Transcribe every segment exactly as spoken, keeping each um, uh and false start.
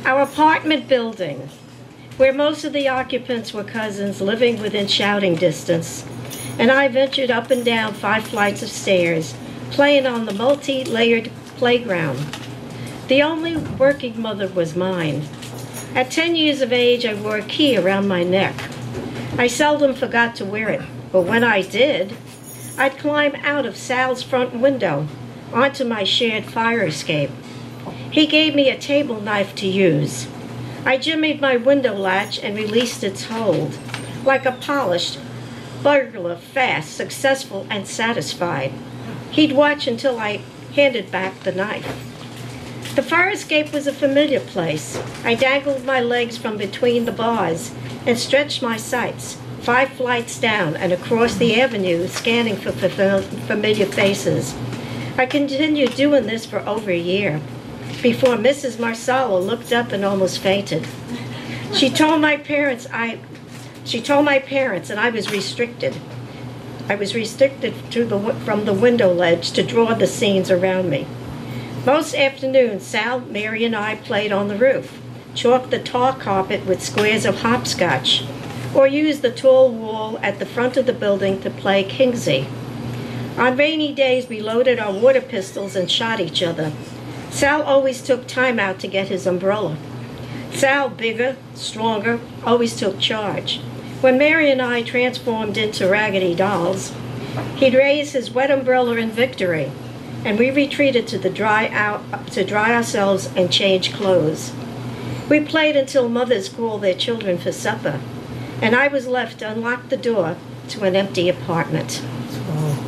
Our apartment building, where most of the occupants were cousins living within shouting distance, and I ventured up and down five flights of stairs, playing on the multi-layered playground. The only working mother was mine. At ten years of age, I wore a key around my neck. I seldom forgot to wear it, but when I did, I'd climb out of Sal's front window onto my shared fire escape. He gave me a table knife to use. I jimmied my window latch and released its hold, like a polished burglar, fast, successful, and satisfied. He'd watch until I handed back the knife. The fire escape was a familiar place. I dangled my legs from between the bars and stretched my sights, five flights down and across the avenue, scanning for familiar faces. I continued doing this for over a year, before Missus Marsala looked up and almost fainted. She told my parents I, she told my parents and I was restricted. I was restricted to the, from the window ledge to draw the scenes around me. Most afternoons, Sal, Mary, and I played on the roof, chalked the tar carpet with squares of hopscotch, or used the tall wall at the front of the building to play Kingsy. On rainy days, we loaded our water pistols and shot each other. Sal always took time out to get his umbrella. Sal, bigger, stronger, always took charge. When Mary and I transformed into raggedy dolls, he'd raise his wet umbrella in victory, and we retreated to the dry out to dry ourselves and change clothes. We played until mothers called their children for supper, and I was left to unlock the door to an empty apartment. Oh.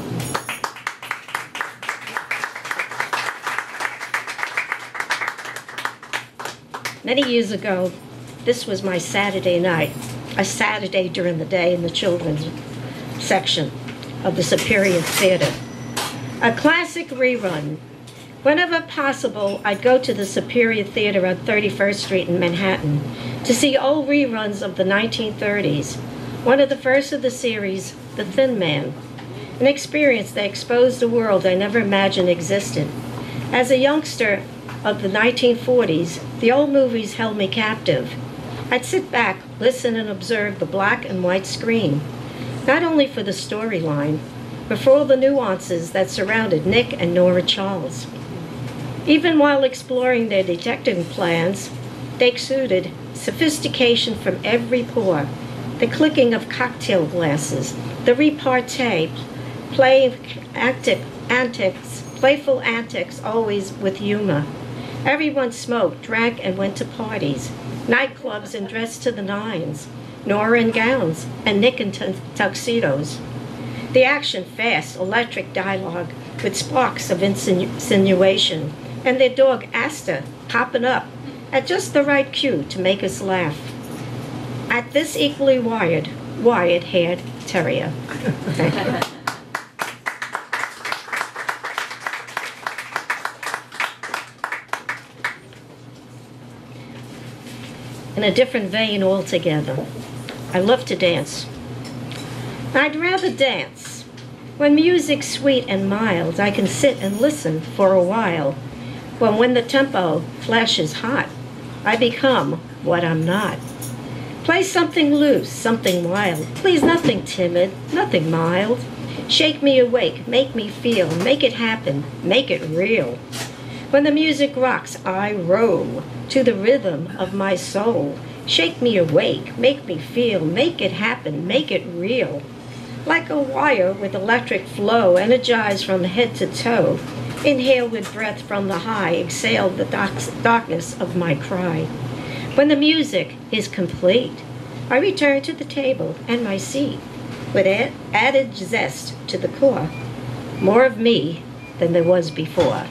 Many years ago, this was my Saturday night, a Saturday during the day in the children's section of the Superior Theater. A classic rerun. Whenever possible, I'd go to the Superior Theater on thirty-first Street in Manhattan to see old reruns of the nineteen thirties. One of the first of the series, The Thin Man, an experience that exposed a world I never imagined existed. As a youngster of the nineteen forties, the old movies held me captive. I'd sit back, listen, and observe the black and white screen, not only for the storyline, but for all the nuances that surrounded Nick and Nora Charles. Even while exploring their detective plans, they exuded sophistication from every pore, the clicking of cocktail glasses, the repartee, playing actic, antics, playful antics, always with humor. Everyone smoked, drank, and went to parties, nightclubs and dressed to the nines, Nora in gowns, and Nick in tuxedos. The action, fast, electric dialogue with sparks of insinu insinuation, and their dog Asta popping up at just the right cue to make us laugh. At this equally wired, wired-haired terrier. Thank you. In a different vein altogether, I love to dance. I'd rather dance. When music's sweet and mild, I can sit and listen for a while. But when the tempo flashes hot, I become what I'm not. Play something loose, something wild. Please, nothing timid, nothing mild. Shake me awake, make me feel, make it happen, make it real. When the music rocks, I roll to the rhythm of my soul. Shake me awake, make me feel, make it happen, make it real. Like a wire with electric flow, energized from head to toe. Inhale with breath from the high, exhale the darkness of my cry. When the music is complete, I return to the table and my seat, with added zest to the core. More of me than there was before.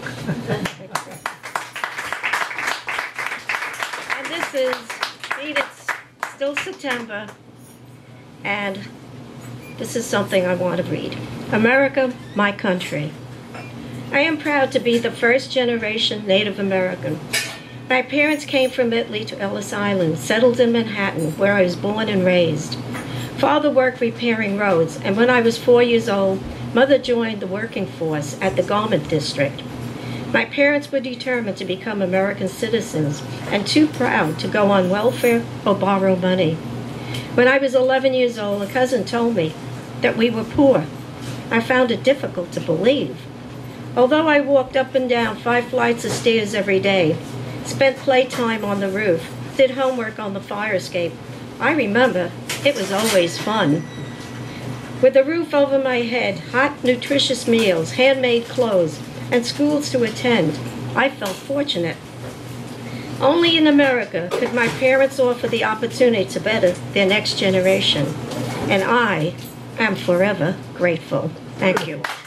And this is, see, it's still September, and this is something I want to read. America, my country. I am proud to be the first generation Native American. My parents came from Italy to Ellis Island, settled in Manhattan, where I was born and raised. Father worked repairing roads, and when I was four years old, Mother joined the working force at the garment district. My parents were determined to become American citizens and too proud to go on welfare or borrow money. When I was eleven years old, a cousin told me that we were poor. I found it difficult to believe. Although I walked up and down five flights of stairs every day, spent playtime on the roof, did homework on the fire escape, I remember it was always fun. With a roof over my head, hot, nutritious meals, handmade clothes, and schools to attend, I felt fortunate. Only in America could my parents offer the opportunity to better their next generation, and I am forever grateful. Thank you.